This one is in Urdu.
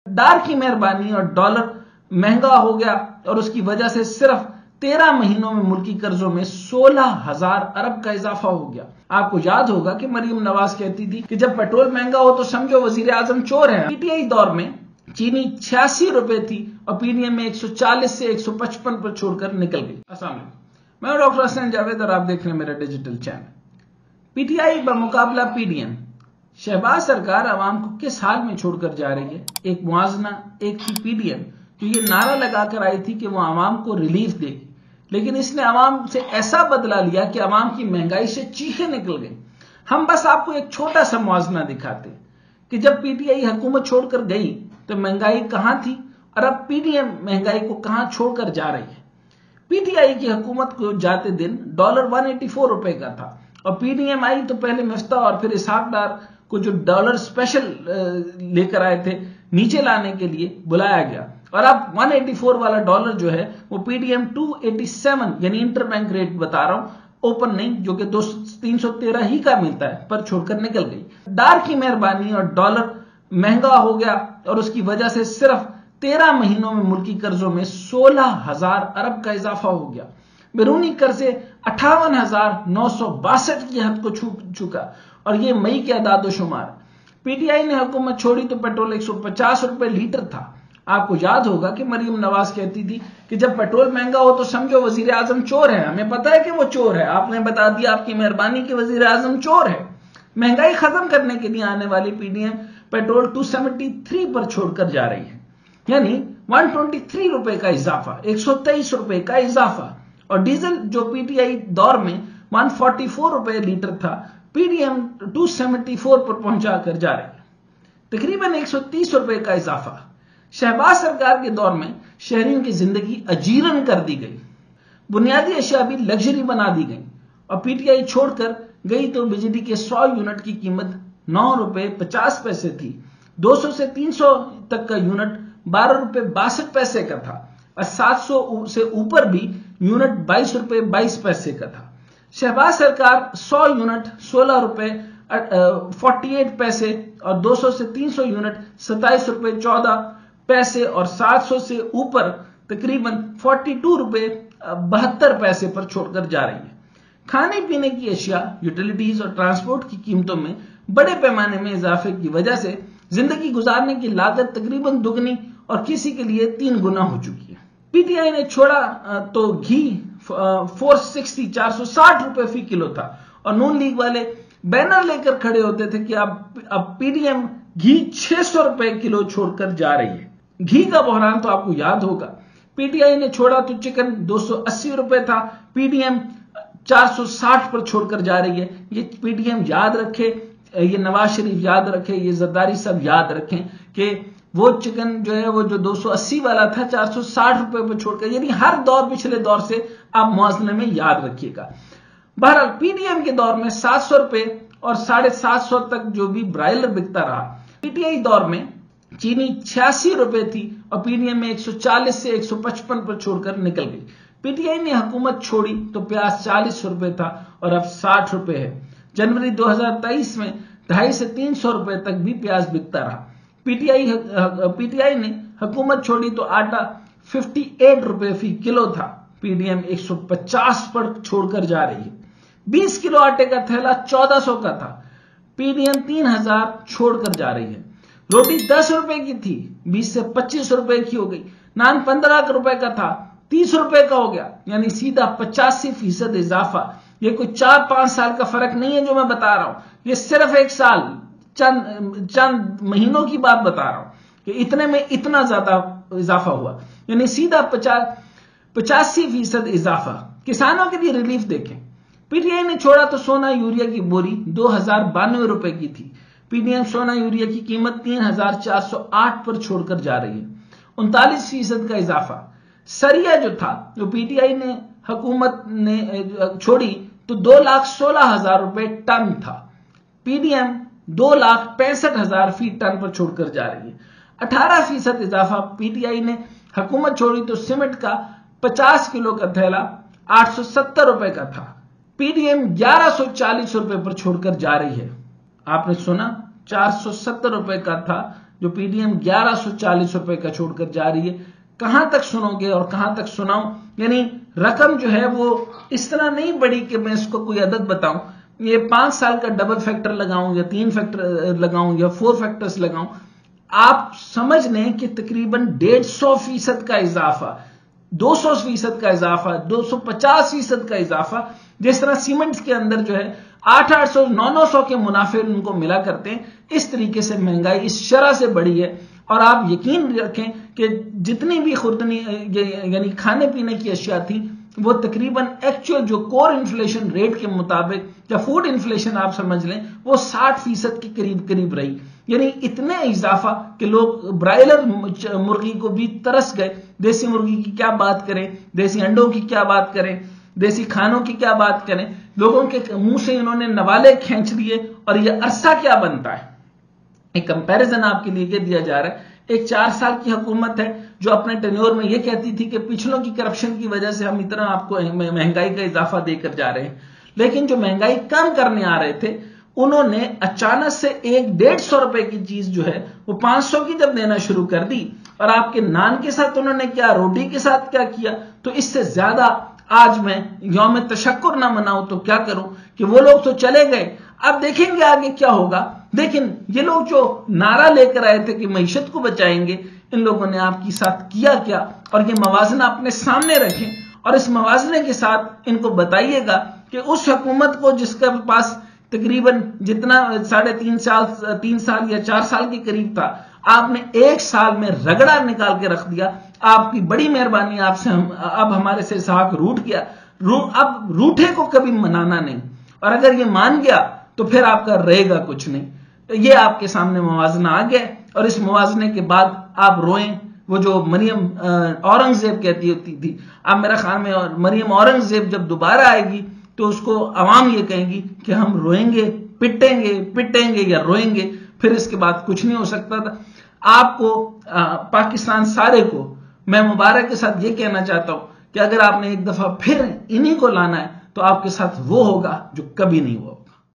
ڈار کی مہربانی اور ڈالر مہنگا ہو گیا اور اس کی وجہ سے صرف 13 مہینوں میں ملکی قرضوں میں 16,000 ارب کا اضافہ ہو گیا۔ آپ کو یاد ہوگا کہ مریم نواز کہتی تھی کہ جب پیٹرول مہنگا ہو تو سمجھو وزیر اعظم چور ہے۔ پی ٹی آئی دور میں چینی 86 روپے تھی اور پی ڈی ایم میں 140 سے 155 پر چھوڑ کر نکل گئی۔ السلام علیکم، میں ڈاکٹر حسین جاوید اور آپ دیکھ رہے ہیں میرا ڈیجیٹل چینل۔ پی ٹی آئی بمقابلہ پی ڈی ایم، شہباز سرکار عوام کو کس حال میں چھوڑ کر جا رہی ہے؟ ایک موازنہ، ایک تھی پی ڈی ایم جو یہ نعرہ لگا کر آئی تھی کہ وہ عوام کو ریلیف دے گی، لیکن اس نے عوام سے ایسا بدلہ لیا کہ عوام کی مہنگائی سے چیخیں نکل گئیں۔ ہم بس آپ کو ایک چھوٹا سا موازنہ دکھاتے کہ جب پی ٹی آئی حکومت چھوڑ کر گئی تو مہنگائی کہاں تھی اور اب پی ڈی ایم مہنگائی کو کہاں چھوڑ کر جا رہی ہے۔ پی ٹی آئی کی حکومت کو جاتے دن ڈالر 184 روپے کا تھا اور پی ڈی ایم آئی تو پہلے مفتاح اور پھر اسحاق ڈار کو جو ڈالر سپیشل لے کر آئے تھے نیچے لانے کے لیے بلایا گیا، اور اب 184 والا ڈالر جو ہے وہ پی ڈی ایم 287 یعنی انٹر بینک ریٹ بتا رہا ہوں، اوپن نہیں، جو کہ 313 ہی کا ملتا ہے، پر چھوڑ کر نکل گئی۔ ڈار کی مہربانی اور ڈالر مہنگا ہو گیا اور اس کی وجہ سے صرف 13 مہینوں میں ملکی قرضوں میں 16,000 ارب کا اضافہ ہو گیا۔ بیرونی قرضے 58,962 کی حد کو چھو چکا اور یہ مئی کے اعداد و شمار۔ پی ٹی آئی نے حکومت چھوڑی تو پیٹرول 150 روپے لیٹر تھا۔ آپ کو یاد ہوگا کہ مریم نواز کہتی تھی کہ جب پیٹرول مہنگا ہو تو سمجھو وزیر اعظم چور ہے۔ ہمیں پتا ہے کہ وہ چور ہے، آپ نے بتا دیا آپ کی مہربانی کہ وزیر اعظم چور ہے۔ مہنگائی ختم کرنے کے لیے آنے والی پی ڈی ایم پیٹرول 273 پر چھوڑ کر جا رہی ہے، یعنی 123 روپے کا اضافہ، 123 روپے کا اضافہ، اور ڈیزل جو پی ٹی آئی دور میں 144 روپے لیٹر تھا، پی ڈی ایم 274 پر پہنچا کر جا رہی ہے، تقریباً 130 روپے کا اضافہ۔ شہباز سرکار کے دور میں شہریوں کی زندگی اجیرن کر دی گئی، بنیادی اشیاء بھی لگژری بنا دی گئی، اور پی ٹی آئی چھوڑ کر گئی تو بجلی کے 100 یونٹ کی قیمت 9 روپے 50 پیسے تھی، 200 سے 300 تک کا یونٹ 12 روپے 62 پیسے کا تھا، اور 700 سے اوپر بھی یونٹ 22 روپے 22 پیسے کا تھا۔ شہباز سرکار 100 یونٹ 16 روپے 48 پیسے اور 200 سے 300 یونٹ 27 روپے 14 پیسے اور 700 سے اوپر تقریباً 42 روپے 72 پیسے پر چھوڑ کر جا رہی ہے۔ کھانے پینے کی اشیاء، یوٹیلیٹیز اور ٹرانسپورٹ کی قیمتوں میں بڑے پیمانے میں اضافے کی وجہ سے زندگی گزارنے کی لاگت تقریباً دگنی اور کسی کے لیے 3 گنا ہو چکی ہے۔ پی ٹی آئی نے چھوڑا تو گھی 460 روپے فی کلو تھا، اور نون لیگ والے بینر لے کر کھڑے ہوتے تھے کہ اب پی ڈی ایم گھی 600 روپے کلو چھوڑ کر جا رہی ہے۔ گھی کا بحران تو آپ کو یاد ہوگا، پی ٹی آئی نے چھوڑا تو چکن 280 روپے تھا، پی ڈی ایم 460 پر چھوڑ کر جا رہی ہے۔ یہ پی ڈی ایم یاد رکھے، یہ نواز شریف یاد رکھے، یہ زرداری سب یاد رکھیں کہ وہ چکن جو ہے وہ جو 280 والا تھا 460 روپے پر چھوڑ کر، یعنی ہر دور پچھلے دور سے آپ موازنے میں یاد رکھیے گا۔ بہرحال پی ڈی ایم کے دور میں 700 روپے اور 750 تک جو بھی برائلر بکتا رہا۔ پی ٹی آئی دور میں چینی 86 روپے تھی اور پی ڈی ایم میں 140 سے 155 پر چھوڑ کر نکل گئی۔ پی ٹی آئی نے حکومت چھوڑی تو پیاز 40 روپے تھا اور اب 60 روپے ہے۔ جنوری 2023 میں 250 سے 300 روپے تک بھی پیاز بکتا رہا۔ پی ٹی آئی نے حکومت چھوڑی تو آٹا 58 روپے فی کلو تھا، پی ڈی ایم 150 پر چھوڑ کر جا رہی ہے۔ 20 کلو آٹے کا تھیلا 1400 کا تھا، پی ڈی ایم 3000 چھوڑ کر جا رہی ہے۔ روٹی 10 روپے کی تھی، 20 سے 25 روپے کی ہو گئی۔ نان 15 روپے کا تھا، 30 روپے کا ہو گیا، یعنی سیدھا 85% اضافہ۔ یہ کوئی 4-5 سال کا فرق نہیں ہے جو میں بتا رہا ہوں، یہ صرف ایک سال چند مہینوں کی بات بتا رہا ہوں کہ اتنے میں اتنا زیادہ اضافہ ہوا، یعنی سیدھا 85% اضافہ۔ کسانوں کے لیے ریلیف دیکھیں، پی ٹی آئی نے چھوڑا تو سونا یوریا کی بوری 2092 روپے کی تھی، پی ڈی ایم سونا یوریا کی قیمت 3408 پر چھوڑ کر جا رہی ہے، 39% کا اضافہ۔ سریا جو تھا جو پی ٹی آئی نے حکومت نے چھوڑی تو 2,16,000 روپے ٹن تھا، پی ڈی ایم 2,65,000 فی ٹن پر چھوڑ کر جا رہی ہے۔ 18% اضافہ۔ پی ٹی آئی نے حکومت چھوڑی تو سیمنٹ کا 50 کلو کا تھیلا 870 روپے کا تھا، پی ڈی ایم 1140 روپے پر چھوڑ کر جا رہی ہے۔ آپ نے سنا، 470 روپے کا تھا जो पीडीएम 1140 रुपए का छोड़कर जा रही है। कहां तक सुनोगे और कहां तक सुनाऊं? यानी रकम जो है वो इस तरह नहीं बढ़ी कि मैं इसको कोई अदद बताऊं। ये 5 साल का डबल फैक्टर लगाऊं या 3 फैक्टर लगाऊं या 4 फैक्टर्स लगाऊं, आप समझ लें कि तकरीबन 150% का इजाफा, 200% का इजाफा, 250% का इजाफा। जिस तरह सीमेंट के अंदर जो है 800 900 के मुनाफे उनको मिला करते हैं, इस तरीके से महंगाई इस शरह से बढ़ी है। और आप यकीन रखें कि जितनी भी खुर्दनी यानी खाने पीने की अशिया थी वो तकरीबन एक्चुअल जो कोर इन्फ्लेशन रेट के मुताबिक या फूड इन्फ्लेशन आप समझ लें वो 60% के करीब करीब रही। यानी इतने इजाफा कि लोग ब्रायलर मुर्गी को भी तरस गए। देसी मुर्गी की क्या बात करें, देसी अंडों की क्या बात करें, देसी खानों की क्या बात करें। लोगों के मुंह से इन्होंने नवाले खींच लिए। और यह अरसा क्या बनता है, एक कंपैरिजन आपके लिए दिया जा रहा है। एक 4 साल की हुकूमत है जो अपने टेन्योर में यह कहती थी कि पिछलों की करप्शन की वजह से हम इतना आपको महंगाई का इजाफा देकर जा रहे हैं, लेकिन जो महंगाई कम करने आ रहे थे उन्होंने अचानक से 150 रुपए की चीज जो है वो 500 की जब देना शुरू कर दी। और आपके नान के साथ उन्होंने क्या, रोटी के साथ क्या किया। तो इससे ज्यादा आज मैं यौम तशक्कुर ना मनाऊं तो क्या करूं कि वो लोग तो चले गए, अब देखेंगे आगे क्या होगा। लेकिन ये लोग जो नारा लेकर आए थे कि मईशत को बचाएंगे, इन लोगों ने आपके साथ किया क्या। और ये मवाजना अपने सामने रखें और इस मवाजने के साथ इनको बताइएगा कि उस हुकूमत को जिसके पास तकरीबन जितना 3 साल या 4 साल के करीब था, आपने 1 साल में रगड़ा निकाल के रख दिया। आपकी बड़ी मेहरबानी, आपसे अब हमारे से साहब रूठ गया। अब रूठे को कभी मनाना नहीं, और अगर ये मान गया तो फिर आपका रहेगा कुछ नहीं। तो ये आपके सामने मवाजना आ गया और इस मवाजने के बाद आप रोएं। वो जो मरियम औरंगजेब कहती होती थी, अब मेरा ख्याल में मरियम औरंगजेब जब दोबारा आएगी तो उसको अवाम ये कहेंगी कि हम रोएंगे, पिटेंगे या रोएंगे, फिर इसके बाद कुछ नहीं हो सकता था। आपको पाकिस्तान सारे को मैं मुबारक के साथ ये कहना चाहता हूं कि अगर आपने एक दफा फिर इन्हीं को लाना है तो आपके साथ वो होगा जो कभी नहीं हुआ।